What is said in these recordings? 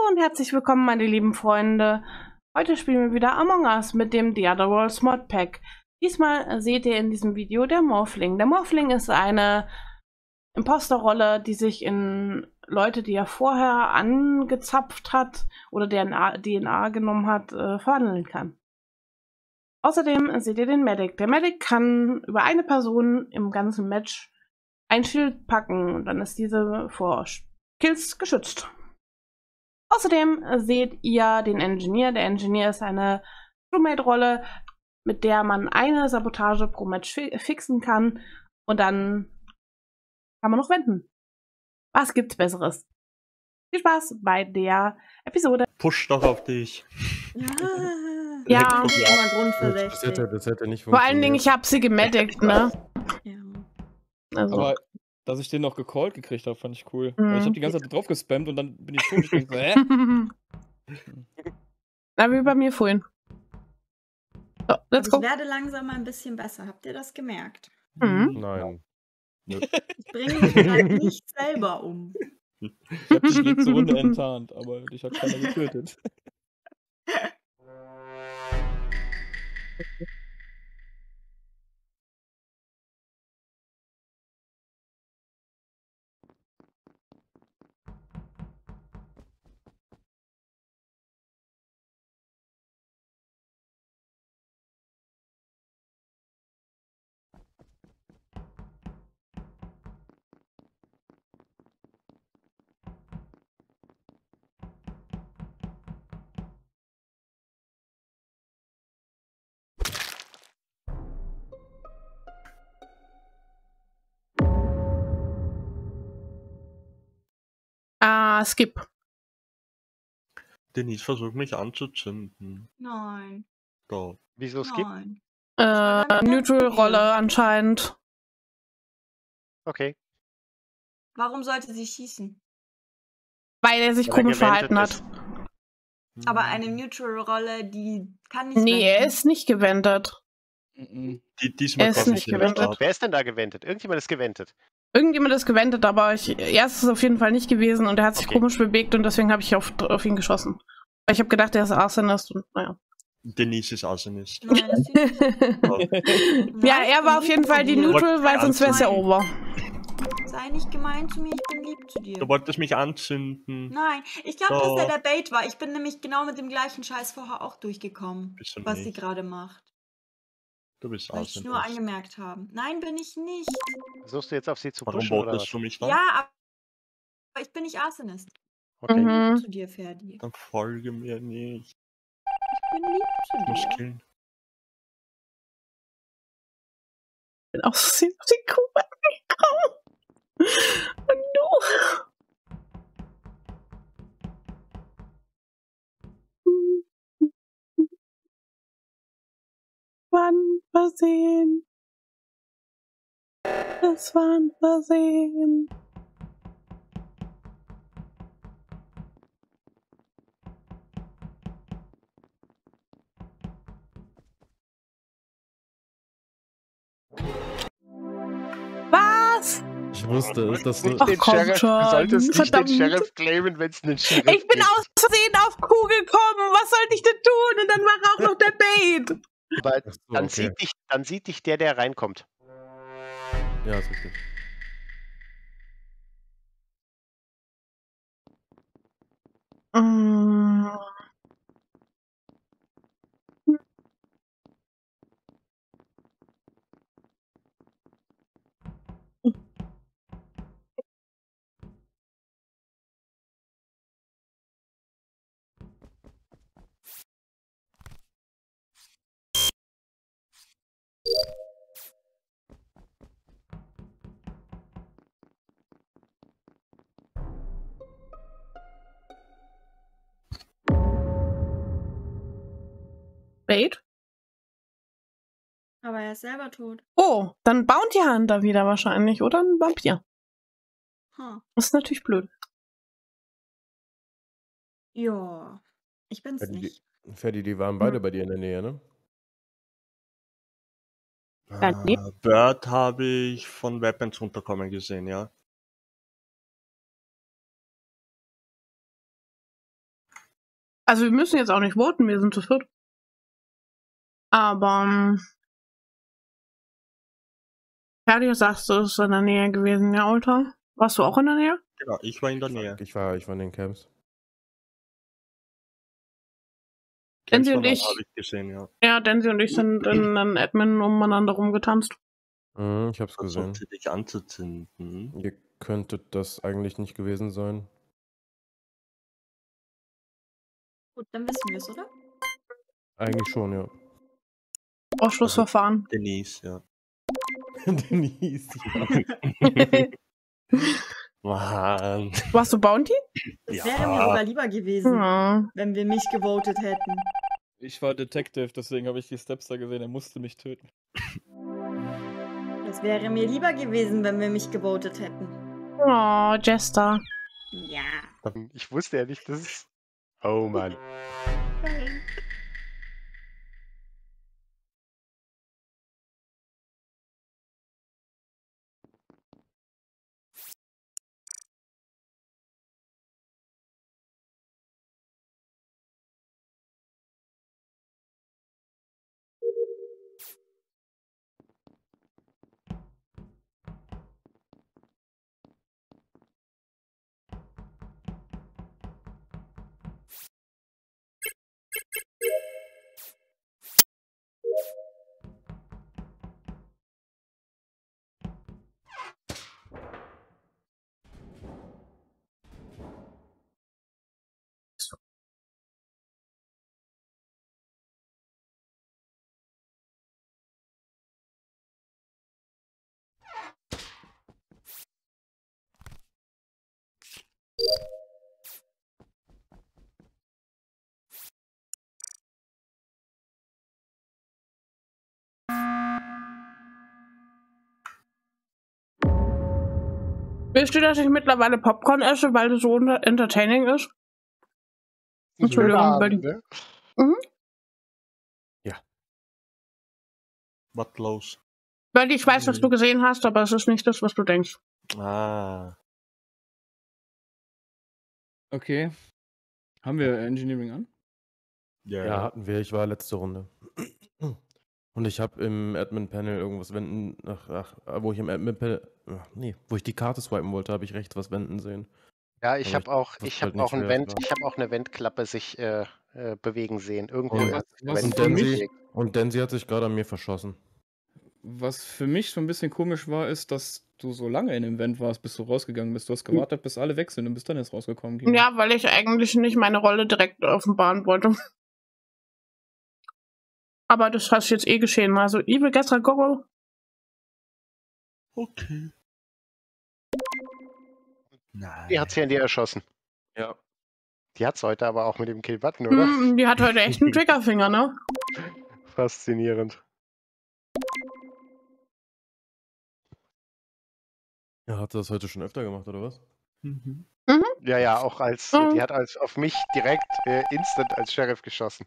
und herzlich willkommen, meine lieben Freunde. Heute spielen wir wieder Among Us mit dem The Other Worlds Modpack. Diesmal seht ihr in diesem Video der Morphling. Der Morphling ist eine Imposterrolle, die sich in Leute, die er vorher angezapft hat oder deren DNA genommen hat, verwandeln kann. Außerdem seht ihr den Medic. Der Medic kann über eine Person im ganzen Match ein Schild packen und dann ist diese vor Kills geschützt. Außerdem seht ihr den Engineer. Der Engineer ist eine Crewmate-Rolle, mit der man eine Sabotage pro Match fixen kann und dann kann man noch wenden. Was gibt's Besseres? Viel Spaß bei der Episode. Push doch auf dich. Ja, Das hätte nicht funktioniert. vor allen Dingen, ich habe sie gemedickt, ne? Ja. Also. Aber dass ich den noch gecallt gekriegt habe, fand ich cool. Mhm. Weil ich habe die ganze Zeit drauf gespammt und dann bin ich tot. Ich denk so, hä? Na, wie bei mir vorhin. So, let's Ich go. werde langsam mal ein bisschen besser. Habt ihr das gemerkt? Mhm. Nein. Ich bringe mich gerade nicht selber um. Ich habe dich letzte Runde enttarnt, aber dich hat keiner getötet. Skip. Denise versucht mich anzuzünden. Nein. Da. Wieso Skip? Nein. Neutral-Rolle anscheinend. Okay. Warum sollte sie schießen? Weil er sich Weil er komisch verhalten gewendet hat. Aber eine Neutral-Rolle, die kann nicht. Nee, er wenden. ist nicht gewendet. Diesmal Er ist kann nicht ich gewendet. ab. Wer ist denn da gewendet? Irgendjemand ist gewendet. Irgendjemand ist gewendet, aber er ist es auf jeden Fall nicht gewesen und er hat sich Okay. komisch bewegt und deswegen habe ich auf ihn geschossen. Weil ich habe gedacht, er ist Arsonist und naja. Denise ist Arsonist. Nein, das sieht nicht. Ja, er war auf jeden Fall die Neutral, weil sonst wäre es ja over. Sei nicht gemein zu mir, ich bin lieb zu dir. Du wolltest mich anzünden. Nein, ich glaube, Doch. dass der Bait war. Ich bin nämlich genau mit dem gleichen Scheiß vorher auch durchgekommen, Bist du was sie nicht. gerade macht. Du bist Wollte ich nur Arsonist. angemerkt haben. Nein, bin ich nicht. Versuchst du jetzt auf sie zu Warum pushen oder was? votest du mich dann? Ja, aber ich bin nicht Arsonist. Okay. Mhm. Zu dir, Ferdi. Dann folge mir nicht. Ich bin lieb zu Ich muss dir. killen. Ich bin auch so die Kuh angekommen. Und du. War ein Versehen. Das war ein Versehen. Was? Ich wusste es, dass du. Ach, komm schon. Du solltest nicht Verdammt. den Sheriff claimen, wenn es einen Sheriff Ich bin gibt. aus Versehen auf Kuh gekommen. Was sollte ich denn tun? Und dann war auch noch der Bait. Aber Ach so, dann, okay. sieht dich der reinkommt. Ja, ist richtig. Mm. Bait? Aber er ist selber tot. Oh, dann Bounty Hunter wieder wahrscheinlich, oder ein Vampir. Huh. Das ist natürlich blöd. Ja. Ich bin's Ferdi, nicht. Ferdi, die waren beide bei dir in der Nähe, ne? nee. Bird habe ich von Weapons runterkommen gesehen, ja. Also wir müssen jetzt auch nicht voten, wir sind zu viert. Aber Ferdi, sagst du, es ist in der Nähe gewesen, ja, Ultra? Warst du auch in der Nähe? Genau, ich war in der Nähe. Ich war in den Camps. Densi und Campsmann ich- habe ich gesehen, ja. Ja, Densi und ich sind in einem Admin umeinander rumgetanzt. Ich hab's gesehen. Versucht dich anzuzünden. Ihr könntet das eigentlich nicht gewesen sein. Gut, dann wissen wir es, oder? Eigentlich schon, ja. Ausschlussverfahren. Denise, ja. Denise, Mann. Warst du Bounty? Das Ja. wäre mir sogar lieber gewesen, Hm. wenn wir mich gewotet hätten. Ich war Detective, deswegen habe ich die Stepster gesehen, er musste mich töten. Das wäre mir lieber gewesen, wenn wir mich gewotet hätten. Oh, Jester. Ja. Ich wusste ja nicht, dass es. Oh Mann. Wisst ihr, dass ich mittlerweile Popcorn esse, weil es so entertaining ist? Entschuldigung, Buddy. Ne? Was los? Weil ich weiß, was du gesehen hast, aber es ist nicht das, was du denkst. Ah. Okay. Haben wir Engineering an? Ja, hatten wir. Ich war letzte Runde. Und ich habe im Admin-Panel irgendwas wenden. Wo ich im Admin-Panel. Wo ich die Karte swipen wollte, habe ich rechts was wenden sehen. Ja, ich Aber habe auch, wusste ich halt habe auch nicht, ein wer es Vent, war. ich habe auch eine Ventklappe sich bewegen sehen. Irgendwo Und hat sich ein was Vent für mich- bewegt. Und Denzi hat sich gerade an mir verschossen. Was für mich so ein bisschen komisch war, ist, dass du so lange in dem Event warst, bis du rausgegangen bist. Du hast gewartet, bis alle weg sind und bist dann erst rausgekommen. Kimo. Ja, weil ich eigentlich nicht meine Rolle direkt offenbaren wollte. Aber das hat jetzt eh geschehen. Also, Evil gestern Gogo. Okay. Nein. Die hat sie an dir erschossen. Ja. Die hat's heute aber auch mit dem Kill-Button, oder? Die hat heute echt einen Triggerfinger, ne? Faszinierend. Ja, hat sie das heute schon öfter gemacht, oder was? Mhm. Ja, ja, auch als, Mhm. die hat als auf mich direkt instant als Sheriff geschossen.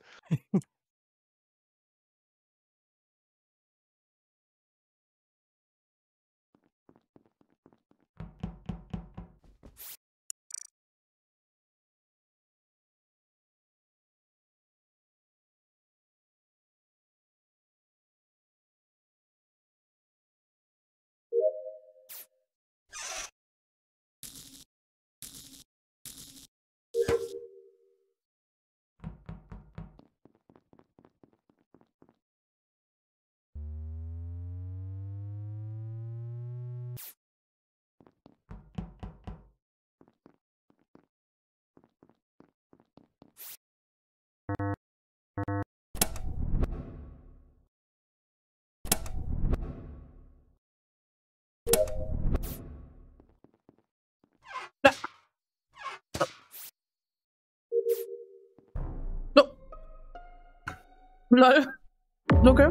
Lol. Okay.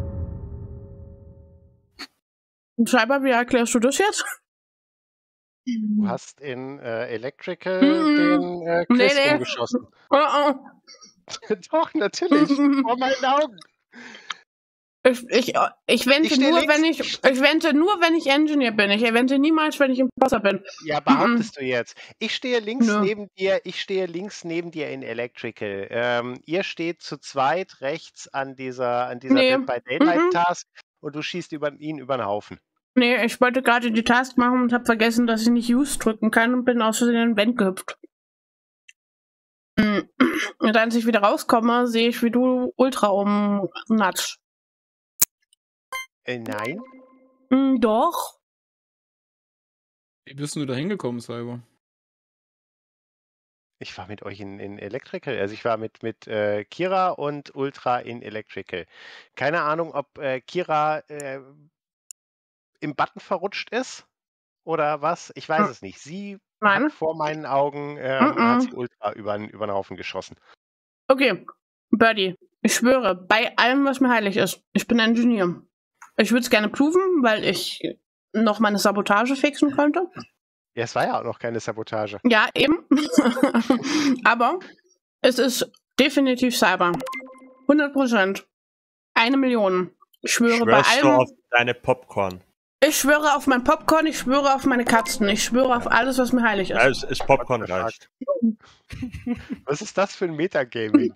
Schreiber, wie erklärst du das jetzt? Du hast in Electrical Mhm. den Chris Nee. umgeschossen. Oh, oh. Doch, natürlich. Vor meinen Augen. Ich wente nur, wenn ich Engineer bin. Ich wente niemals, wenn ich Imposter bin. Ja, behauptest du jetzt. Ich stehe links Nö. neben dir in Electrical. Ihr steht zu zweit rechts an dieser Nee. Dead by Daylight Task und du schießt ihn über den Haufen. Nee, ich wollte gerade die Task machen und habe vergessen, dass ich nicht Use drücken kann und bin aus Versehen in den Vent gehüpft. Und als ich wieder rauskomme, sehe ich, wie du Ultra umnatsch. Nein. Doch. Wie bist du da hingekommen, Cyber? Ich war mit euch in Electrical. Also ich war mit Kira und Ultra in Electrical. Keine Ahnung, ob Kira im Button verrutscht ist oder was. Ich weiß es nicht. Sie Nein. hat vor meinen Augen hat sie Ultra über den Haufen geschossen. Okay, Birdie, ich schwöre, bei allem, was mir heilig ist, ich bin Engineer. Ich würde es gerne proven, weil ich noch meine Sabotage fixen könnte. Ja, es war ja auch noch keine Sabotage. Ja, eben. Aber es ist definitiv Cyber. 100%. 1 Million. Ich schwöre bei Schwörst du allem. auf deine Popcorn? Ich schwöre auf mein Popcorn, ich schwöre auf meine Katzen, ich schwöre auf alles, was mir heilig Ja, ist. ist Popcorn reicht. Was ist das für ein Metagaming?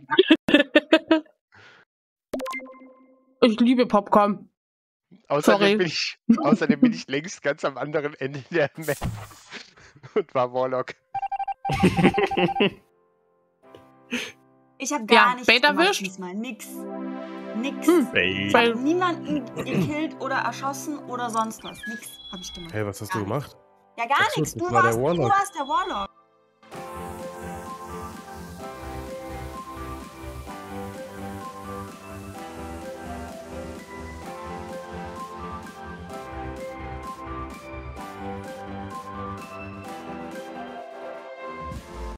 Ich liebe Popcorn. Außerdem bin ich längst ganz am anderen Ende der Map und war Warlock. Ich habe gar Ja, nichts Beta gemacht wischt? diesmal. Nix. Nix. Ey. Ich habe niemanden gekillt oder erschossen oder sonst was. Nix habe ich gemacht. Hey, was hast du Gar gemacht? Ja, gar Ach so, nichts. das Du war der warst Warlock. der Warlock.